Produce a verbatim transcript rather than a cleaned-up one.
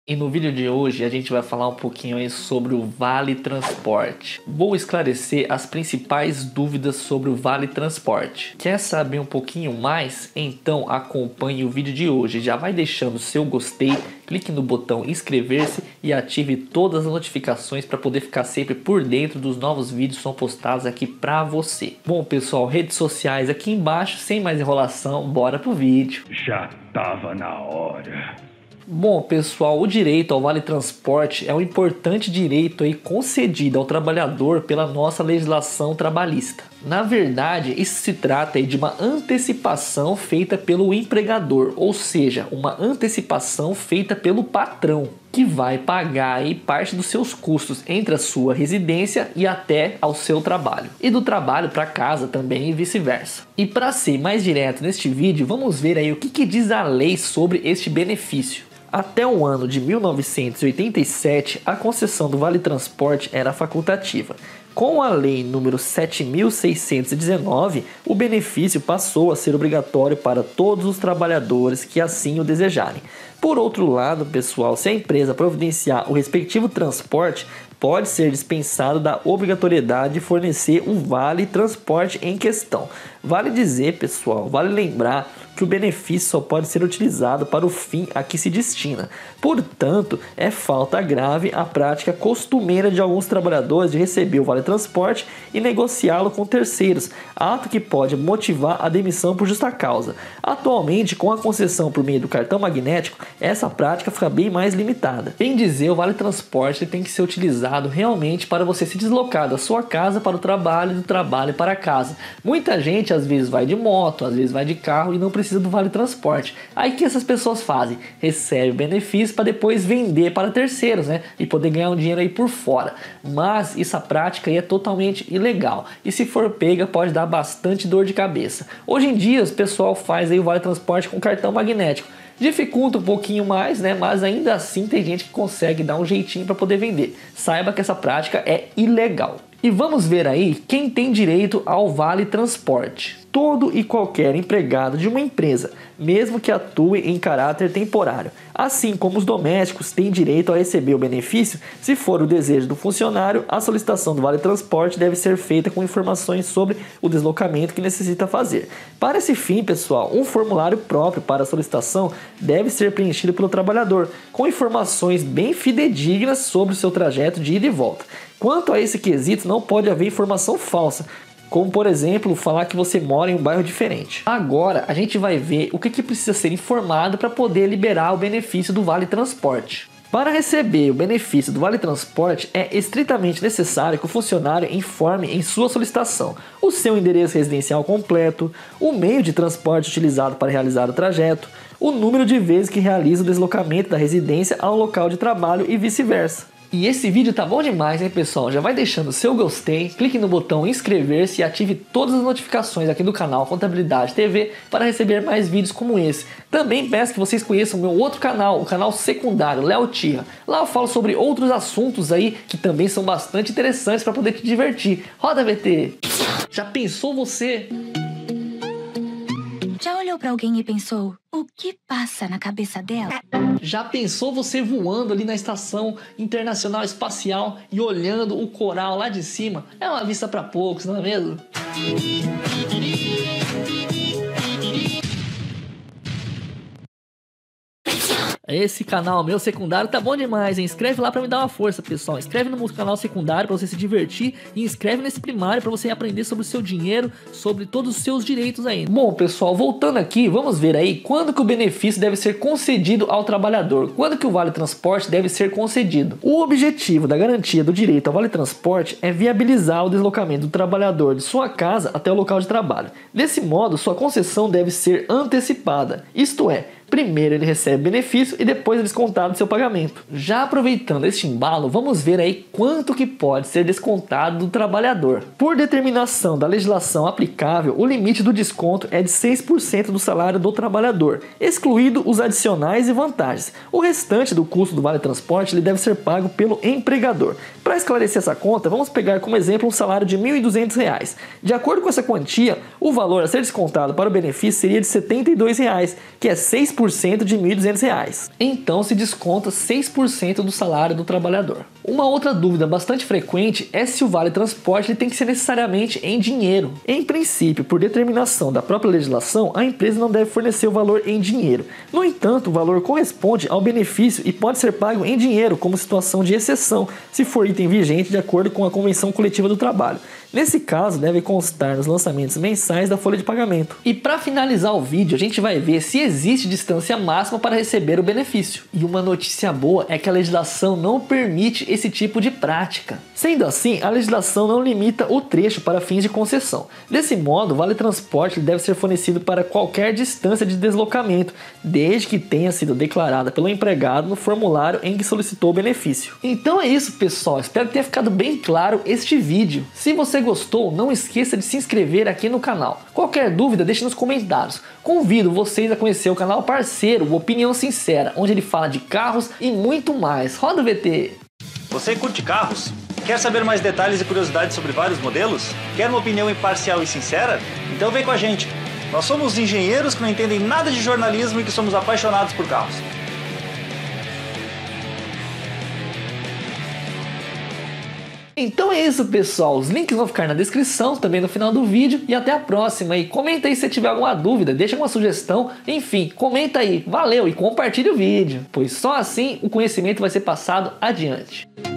E no vídeo de hoje a gente vai falar um pouquinho aí sobre o Vale Transporte. Vou esclarecer as principais dúvidas sobre o Vale Transporte. Quer saber um pouquinho mais? Então acompanhe o vídeo de hoje. Já vai deixando seu gostei, clique no botão inscrever-se e ative todas as notificações para poder ficar sempre por dentro dos novos vídeos que são postados aqui para você. Bom pessoal, redes sociais aqui embaixo, sem mais enrolação, bora pro vídeo. Já tava na hora. Bom pessoal, o direito ao Vale Transporte é um importante direito aí concedido ao trabalhador pela nossa legislação trabalhista. Na verdade, isso se trata aí de uma antecipação feita pelo empregador, ou seja, uma antecipação feita pelo patrão, que vai pagar aí parte dos seus custos entre a sua residência e até ao seu trabalho, e do trabalho para casa também e vice-versa. E para ser mais direto neste vídeo, vamos ver aí o que, que diz a lei sobre este benefício. Até o ano de mil novecentos e oitenta e sete, a concessão do Vale Transporte era facultativa. Com a lei número sete mil seiscentos e dezenove, o benefício passou a ser obrigatório para todos os trabalhadores que assim o desejarem. Por outro lado, pessoal, se a empresa providenciar o respectivo transporte, pode ser dispensado da obrigatoriedade de fornecer um Vale Transporte em questão. Vale dizer, pessoal, vale lembrar que o benefício só pode ser utilizado para o fim a que se destina. Portanto, é falta grave a prática costumeira de alguns trabalhadores de receber o Vale Transporte e negociá-lo com terceiros, ato que pode motivar a demissão por justa causa. Atualmente, com a concessão por meio do cartão magnético, essa prática fica bem mais limitada. Bem dizer, o Vale Transporte tem que ser utilizado realmente para você se deslocar da sua casa para o trabalho e do trabalho para casa. Muita gente às vezes vai de moto, às vezes vai de carro e não precisa do Vale Transporte. Aí o que essas pessoas fazem? Recebem o benefício para depois vender para terceiros, né? E poder ganhar um dinheiro aí por fora. Mas essa prática aí é totalmente ilegal. E se for pega, pode dar bastante dor de cabeça. Hoje em dia, o pessoal faz aí o Vale Transporte com cartão magnético. Dificulta um pouquinho mais, né? Mas ainda assim tem gente que consegue dar um jeitinho para poder vender. Saiba que essa prática é ilegal. E vamos ver aí quem tem direito ao Vale Transporte. Todo e qualquer empregado de uma empresa, mesmo que atue em caráter temporário, assim como os domésticos têm direito a receber o benefício. Se for o desejo do funcionário, a solicitação do Vale Transporte deve ser feita com informações sobre o deslocamento que necessita fazer. Para esse fim, pessoal, um formulário próprio para a solicitação deve ser preenchido pelo trabalhador, com informações bem fidedignas sobre o seu trajeto de ida e volta. Quanto a esse quesito, não pode haver informação falsa, como por exemplo, falar que você mora em um bairro diferente. Agora a gente vai ver o que, que precisa ser informado para poder liberar o benefício do Vale Transporte. Para receber o benefício do Vale Transporte, é estritamente necessário que o funcionário informe em sua solicitação o seu endereço residencial completo, o meio de transporte utilizado para realizar o trajeto, o número de vezes que realiza o deslocamento da residência ao local de trabalho e vice-versa. E esse vídeo tá bom demais, hein pessoal? Já vai deixando o seu gostei, clique no botão inscrever-se e ative todas as notificações aqui do canal Contabilidade T V para receber mais vídeos como esse. Também peço que vocês conheçam o meu outro canal, o canal secundário, Léo Tirra. Lá eu falo sobre outros assuntos aí que também são bastante interessantes para poder te divertir. Roda V T! Já pensou você? Já olhou pra alguém e pensou, o que passa na cabeça dela? Já pensou você voando ali na Estação Internacional Espacial e olhando o coral lá de cima? É uma vista para poucos, não é mesmo? Esse canal meu secundário tá bom demais, hein? Inscreve lá pra me dar uma força, pessoal. Inscreve no meu canal secundário pra você se divertir e inscreve nesse primário pra você aprender sobre o seu dinheiro, sobre todos os seus direitos aí. Bom, pessoal, voltando aqui, vamos ver aí quando que o benefício deve ser concedido ao trabalhador. Quando que o Vale Transporte deve ser concedido? O objetivo da garantia do direito ao Vale Transporte é viabilizar o deslocamento do trabalhador de sua casa até o local de trabalho. Desse modo, sua concessão deve ser antecipada, isto é, primeiro ele recebe benefício e depois é descontado do seu pagamento. Já aproveitando este embalo, vamos ver aí quanto que pode ser descontado do trabalhador. Por determinação da legislação aplicável, o limite do desconto é de seis por cento do salário do trabalhador, excluído os adicionais e vantagens. O restante do custo do Vale Transporte ele deve ser pago pelo empregador. Para esclarecer essa conta, vamos pegar como exemplo um salário de mil e duzentos reais. De acordo com essa quantia, o valor a ser descontado para o benefício seria de setenta e dois reais, que é seis por cento por cento de mil e duzentos reais. Então se desconta seis por cento do salário do trabalhador. Uma outra dúvida bastante frequente é se o vale transporte ele tem que ser necessariamente em dinheiro. Em princípio, por determinação da própria legislação, a empresa não deve fornecer o valor em dinheiro. No entanto, o valor corresponde ao benefício e pode ser pago em dinheiro como situação de exceção, se for item vigente de acordo com a Convenção Coletiva do Trabalho. Nesse caso, deve constar nos lançamentos mensais da folha de pagamento. E para finalizar o vídeo, a gente vai ver se existe distância máxima para receber o benefício. E uma notícia boa é que a legislação não permite esse tipo de prática. Sendo assim, a legislação não limita o trecho para fins de concessão. Desse modo, o vale transporte deve ser fornecido para qualquer distância de deslocamento, desde que tenha sido declarada pelo empregado no formulário em que solicitou o benefício. Então é isso, pessoal. Espero que tenha ficado bem claro este vídeo. Se você gostou, não esqueça de se inscrever aqui no canal. Qualquer dúvida, deixe nos comentários. Convido vocês a conhecer o canal parceiro, o Opinião Sincera, onde ele fala de carros e muito mais. Roda o V T! Você curte carros? Quer saber mais detalhes e curiosidades sobre vários modelos? Quer uma opinião imparcial e sincera? Então vem com a gente! Nós somos engenheiros que não entendem nada de jornalismo e que somos apaixonados por carros. Então é isso, pessoal. Os links vão ficar na descrição, também no final do vídeo. E até a próxima. E comenta aí se tiver alguma dúvida, deixa uma sugestão. Enfim, comenta aí. Valeu e compartilha o vídeo, pois só assim o conhecimento vai ser passado adiante.